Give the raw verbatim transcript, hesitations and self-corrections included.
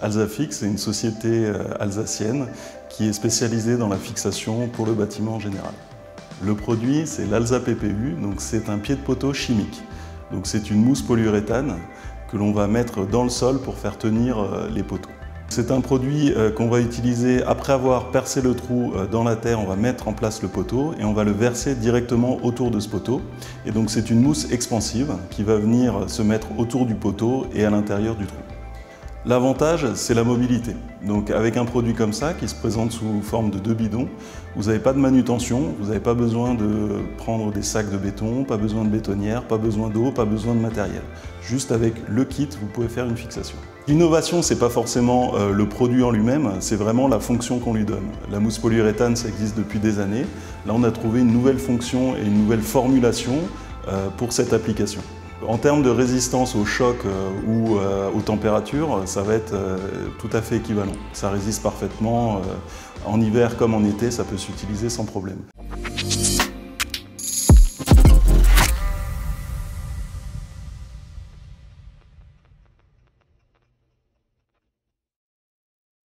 Alsafix est une société alsacienne qui est spécialisée dans la fixation pour le bâtiment en général. Le produit, c'est l'Alsa P P U, donc c'est un pied de poteau chimique. Donc c'est une mousse polyuréthane que l'on va mettre dans le sol pour faire tenir les poteaux. C'est un produit qu'on va utiliser après avoir percé le trou dans la terre, on va mettre en place le poteau et on va le verser directement autour de ce poteau. Et donc c'est une mousse expansive qui va venir se mettre autour du poteau et à l'intérieur du trou. L'avantage, c'est la mobilité. Donc avec un produit comme ça, qui se présente sous forme de deux bidons, vous n'avez pas de manutention, vous n'avez pas besoin de prendre des sacs de béton, pas besoin de bétonnière, pas besoin d'eau, pas besoin de matériel. Juste avec le kit, vous pouvez faire une fixation. L'innovation, ce n'est pas forcément euh, le produit en lui-même, c'est vraiment la fonction qu'on lui donne. La mousse polyuréthane, ça existe depuis des années. Là, on a trouvé une nouvelle fonction et une nouvelle formulation euh, pour cette application. En termes de résistance au choc euh, ou euh, aux températures, ça va être euh, tout à fait équivalent. Ça résiste parfaitement, euh, en hiver comme en été, ça peut s'utiliser sans problème.